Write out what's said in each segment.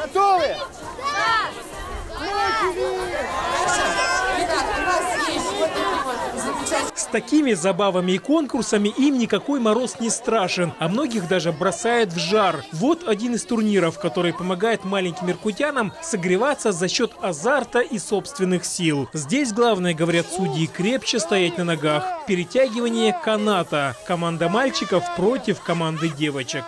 Готовы? С такими забавами и конкурсами им никакой мороз не страшен, а многих даже бросает в жар. Вот один из турниров, который помогает маленьким иркутянам согреваться за счет азарта и собственных сил. Здесь главное, говорят судьи, крепче стоять на ногах. Перетягивание каната. Команда мальчиков против команды девочек.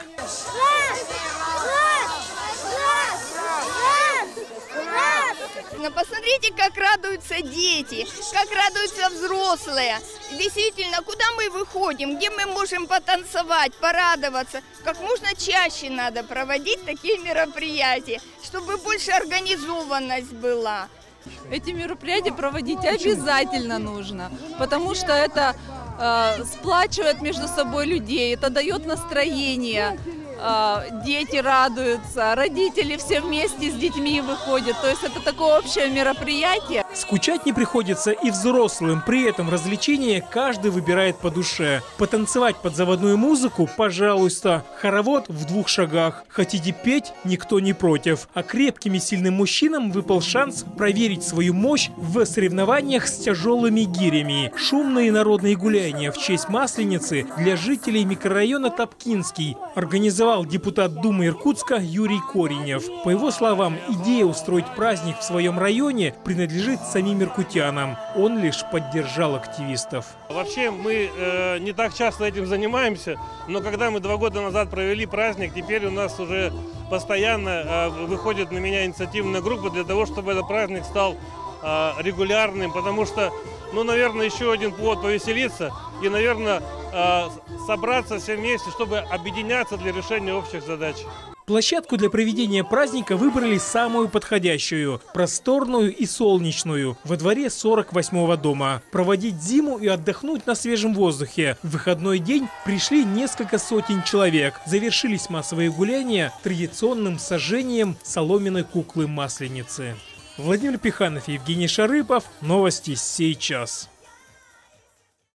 Но посмотрите, как радуются дети, как радуются взрослые. Действительно, куда мы выходим, где мы можем потанцевать, порадоваться. Как можно чаще надо проводить такие мероприятия, чтобы больше организованность была. Эти мероприятия проводить обязательно нужно, потому что это сплачивает между собой людей, это дает настроение. Дети радуются, родители все вместе с детьми выходят. То есть это такое общее мероприятие. Скучать не приходится и взрослым. При этом развлечение каждый выбирает по душе. Потанцевать под заводную музыку – пожалуйста. Хоровод в 2 шагах. Хотите петь – никто не против. А крепким и сильным мужчинам выпал шанс проверить свою мощь в соревнованиях с тяжелыми гирями. Шумные народные гуляния в честь Масленицы для жителей микрорайона Топкинский организовал депутат Думы Иркутска Юрий Коренев. По его словам, идея устроить праздник в своем районе принадлежит самим иркутянам. Он лишь поддержал активистов. Вообще мы не так часто этим занимаемся, но когда мы 2 года назад провели праздник, теперь у нас уже постоянно выходит на меня инициативная группа для того, чтобы этот праздник стал регулярным, потому что, ну, наверное, еще один повод повеселиться и, наверное, собраться все вместе, чтобы объединяться для решения общих задач. Площадку для проведения праздника выбрали самую подходящую, просторную и солнечную, во дворе 48-го дома. Проводить зиму и отдохнуть на свежем воздухе. В выходной день пришли несколько сотен человек. Завершились массовые гуляния традиционным сожжением соломенной куклы Масленицы. Владимир Пиханов, Евгений Шарыпов. Новости сейчас.